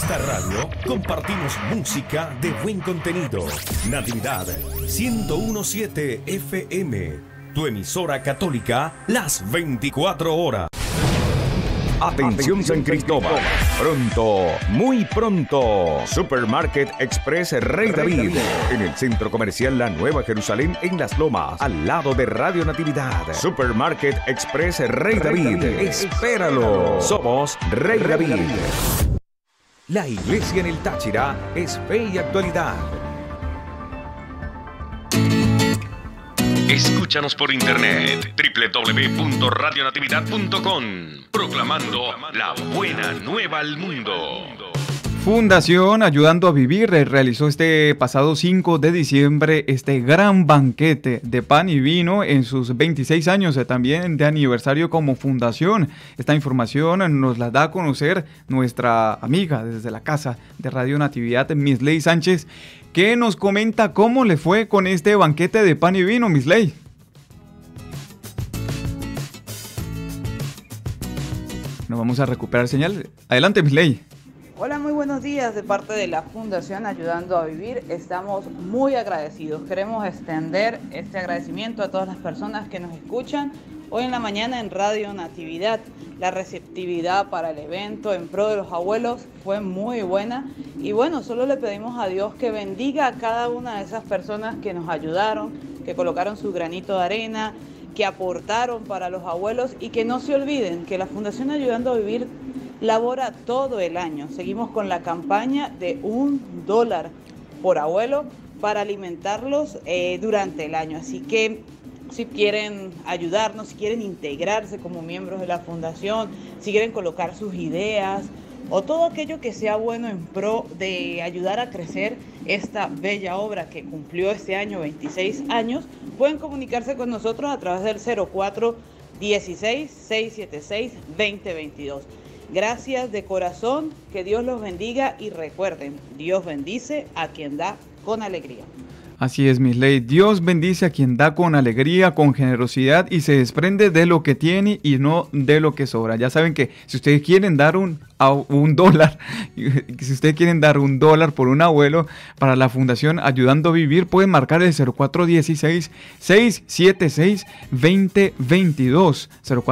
esta radio compartimos música de buen contenido. Natividad 101.7 FM, tu emisora católica las 24 horas. Atención San Cristóbal, pronto, muy pronto, Supermarket Express Rey David, en el Centro Comercial La Nueva Jerusalén en Las Lomas, al lado de Radio Natividad. Supermarket Express Rey David, espéralo, somos Rey David. La iglesia en el Táchira es fe y actualidad. Escúchanos por internet www.radionatividad.com, proclamando la buena nueva al mundo. Fundación Ayudando a Vivir realizó este pasado 5 de diciembre este gran banquete de pan y vino en sus 26 años también de aniversario como fundación. Esta información nos la da a conocer nuestra amiga desde la casa de Radio Natividad, Misley Sánchez, que nos comenta cómo le fue con este banquete de pan y vino, Misley. Nos vamos a recuperar señal. Adelante, Misley. Hola, muy buenos días de parte de la Fundación Ayudando a Vivir. Estamos muy agradecidos. Queremos extender este agradecimiento a todas las personas que nos escuchan hoy en la mañana en Radio Natividad. La receptividad para el evento en pro de los abuelos fue muy buena. Y bueno, solo le pedimos a Dios que bendiga a cada una de esas personas que nos ayudaron, que colocaron su granito de arena, que aportaron para los abuelos y que no se olviden que la Fundación Ayudando a Vivir labora todo el año. Seguimos con la campaña de $1 por abuelo para alimentarlos durante el año. Así que si quieren ayudarnos, si quieren integrarse como miembros de la fundación, si quieren colocar sus ideas o todo aquello que sea bueno en pro de ayudar a crecer esta bella obra que cumplió este año 26 años, pueden comunicarse con nosotros a través del 04-16-676-2022. Gracias de corazón, que Dios los bendiga y recuerden, Dios bendice a quien da con alegría. Así es, Misley. Dios bendice a quien da con alegría, con generosidad y se desprende de lo que tiene y no de lo que sobra. Ya saben que si ustedes quieren dar un $1, si ustedes quieren dar $1 por un abuelo para la Fundación Ayudando a Vivir, pueden marcar el 0416-676-2022.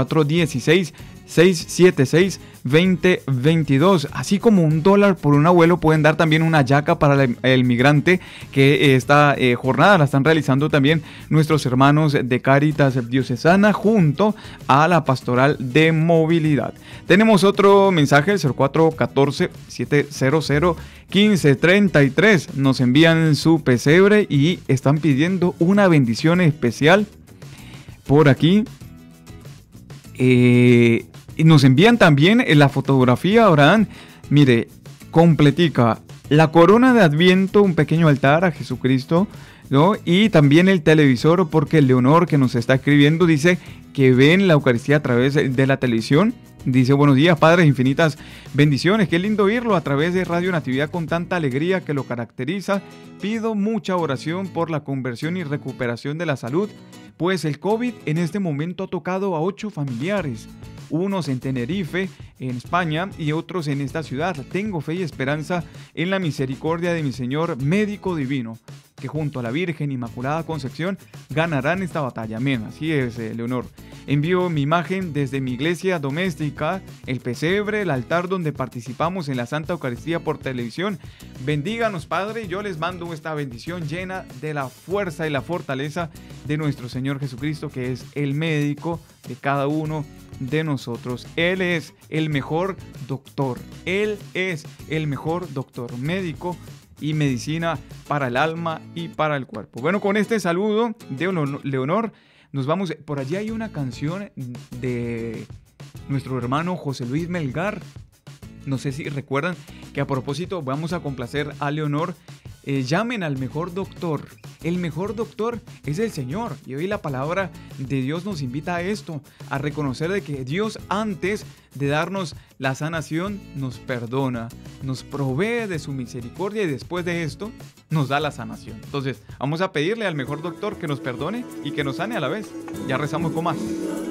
0416-676-2022. Así como $1 por un abuelo, pueden dar también una hallaca para el migrante, que esta jornada la están realizando también nuestros hermanos de Cáritas Diocesana junto a la Pastoral de Movilidad. Tenemos otro mensaje, el 0414-700-1533. Nos envían su pesebre y están pidiendo una bendición especial por aquí. Y nos envían también la fotografía, Abraham, mire, completica, la corona de Adviento, un pequeño altar a Jesucristo, ¿no? Y también el televisor, porque Leonor, que nos está escribiendo, dice que ven la Eucaristía a través de la televisión. Dice, buenos días, Padre, infinitas bendiciones. Qué lindo oírlo a través de Radio Natividad con tanta alegría que lo caracteriza. Pido mucha oración por la conversión y recuperación de la salud, pues el COVID en este momento ha tocado a 8 familiares, unos en Tenerife, en España, y otros en esta ciudad. Tengo fe y esperanza en la misericordia de mi Señor médico divino, que junto a la Virgen Inmaculada Concepción ganarán esta batalla. Amén. Así es, Leonor. Envío mi imagen desde mi iglesia doméstica, el pesebre, el altar donde participamos en la Santa Eucaristía por televisión. Bendíganos, Padre, y yo les mando esta bendición llena de la fuerza y la fortaleza de nuestro Señor Jesucristo, que es el médico de cada uno de nosotros. Él es el mejor doctor. Él es el mejor doctor, médico y medicina para el alma y para el cuerpo. Bueno, con este saludo de Leonor, nos vamos. Por allí hay una canción de nuestro hermano José Luis Melgar. No sé si recuerdan que a propósito vamos a complacer a Leonor. Llamen al mejor doctor. El mejor doctor es el Señor. Y hoy la palabra de Dios nos invita a esto, a reconocer de que Dios, antes de darnos la sanación, nos perdona, nos provee de su misericordia y después de esto nos da la sanación. Entonces, vamos a pedirle al mejor doctor que nos perdone y que nos sane a la vez. Ya rezamos con más.